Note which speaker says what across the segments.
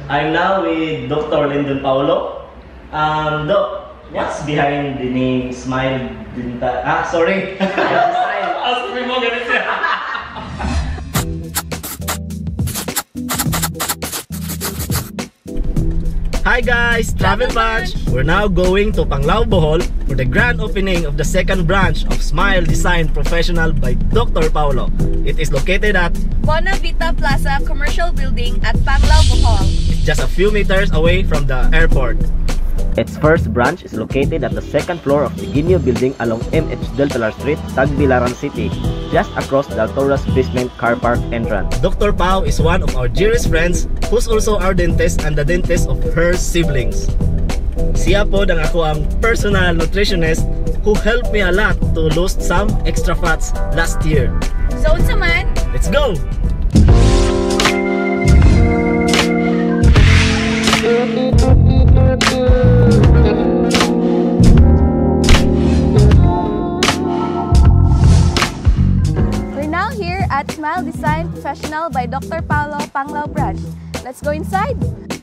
Speaker 1: I'm now with Dr. Paulo. Doc, what's behind the name Smile Dinta? Sorry.
Speaker 2: Sabi mo ganun siya.
Speaker 1: Hi guys, Travel Branch! We're now going to Panglao, Bohol for the grand opening of the second branch of Smile Design Professional by Dr. Paulo. It is located at
Speaker 3: Bouna Vita Plaza Commercial Building at Panglao, Bohol.
Speaker 1: It's just a few meters away from the airport. Its first branch is located at the second floor of Deguiño Bldg along Del Street, Tagbilaran City, just across the Alturas basement car park entrance. Dr. Pao is one of our dearest friends who's also our dentist and the dentist of her siblings. Siya po ang ako ang personal nutritionist who helped me a lot to lose some extra fats last year.
Speaker 3: So unsa man?
Speaker 1: Let's go!
Speaker 3: We're now here at Smile Design Professional by Dr. Paulo, Panglao Branch. Let's go inside.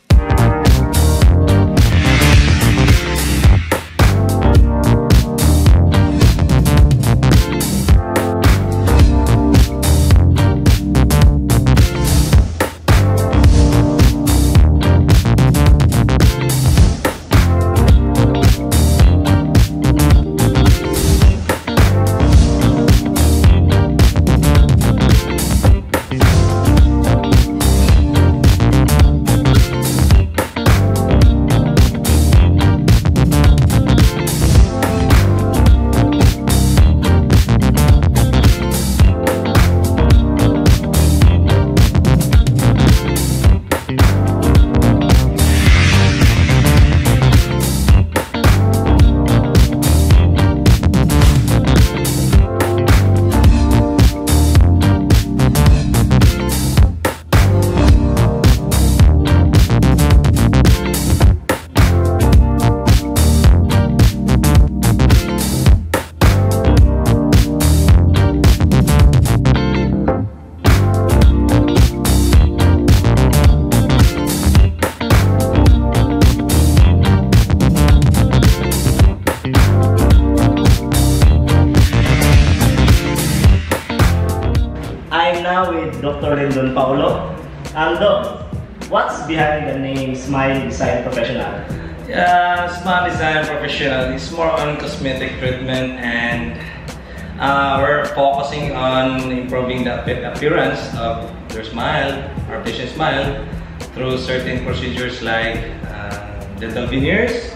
Speaker 1: I'm now with Dr. Paulo. Doc, what's behind the name Smile Design Professional?
Speaker 2: Smile Design Professional is more on cosmetic treatment, and we're focusing on improving the appearance of their smile, our patient's smile, through certain procedures like dental veneers,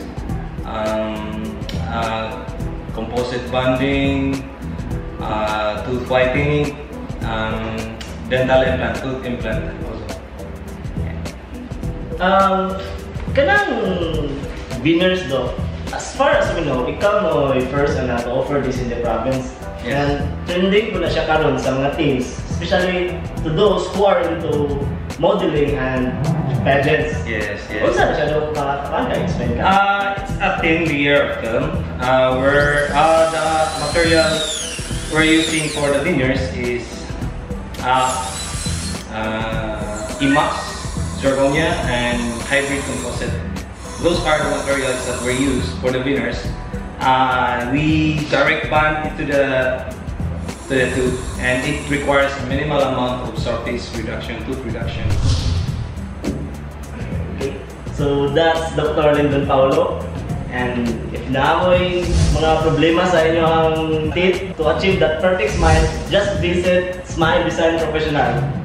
Speaker 2: composite bonding, tooth whitening, dental implant, tooth implant also.
Speaker 1: Kanang veneers do, as far as we know, ikaw mo yung first na to offer this in the province.
Speaker 2: Yes.
Speaker 1: And trending po na siya karon sa mga teens, especially to those who are into modeling and pageants.
Speaker 2: Yes, yes.
Speaker 1: Kung saan siya daw explain ka?
Speaker 2: It's a thin layer of film where the material we're using for the veneers is Emax, Zirconia, and Hybrid composite. Those are the materials that we use for the veneers. We direct bond into the tooth, and it requires a minimal amount of surface reduction, tooth reduction.
Speaker 1: Okay. So that's Dr. Paulo. And if naamoy mga problema sa inyong teeth to achieve that perfect smile, just visit Smile Design Professional.